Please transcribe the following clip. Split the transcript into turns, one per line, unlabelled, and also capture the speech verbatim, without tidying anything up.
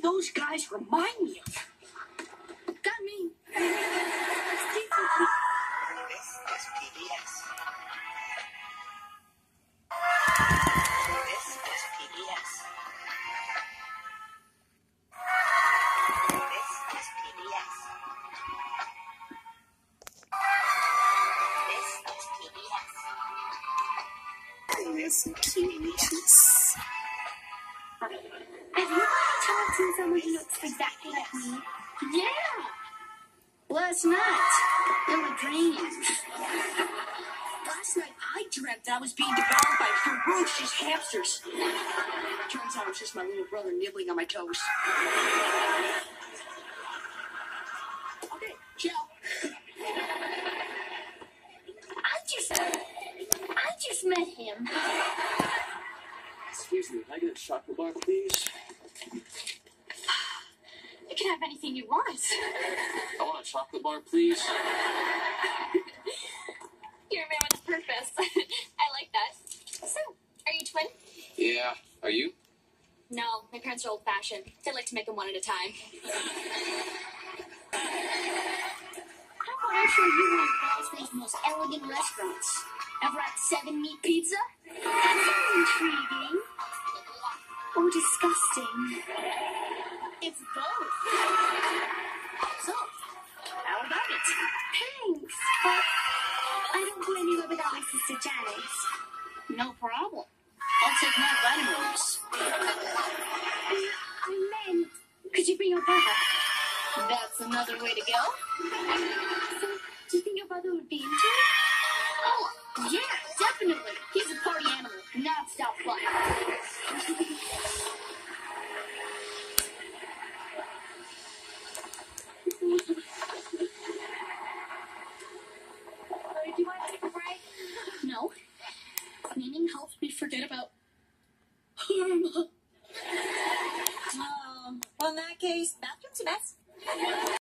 those guys remind me of? Got me.
This is P B S. This is P B S. This is P B S. This is P B S.
Oh, that's so cute.
Have you ever talked to someone who looks exactly like me?
Yeah. Last night, in my dreams. Last night, I dreamt I was being devoured by ferocious hamsters. Turns out it was just my little brother nibbling on my toes. Okay, ciao.
I just, I just met him.
Excuse me, can I get a chocolate bar, please?
You can have anything you want.
I want a chocolate bar, please.
You're a man with a purpose. I like that. So, are you twin?
Yeah, are you?
No, my parents are old-fashioned. They like to make them one at a time.
How about I show you one of Bosby's most elegant restaurants? Ever had seven meat pizza?
That sounds intriguing. Or disgusting.
It's both. So, how about it?
Thanks, but I don't go anywhere without my sister Janet.
No problem. I'll take my vitamins.
I meant, could you bring your brother?
That's another way to go.
So, do you think your brother would be into it?
Oh, yeah, definitely. He's a party animal, non-stop fun.
Do you want to take a break?
No. Cleaning helps me forget about...
Um, well, in that case, bathroom's a mess.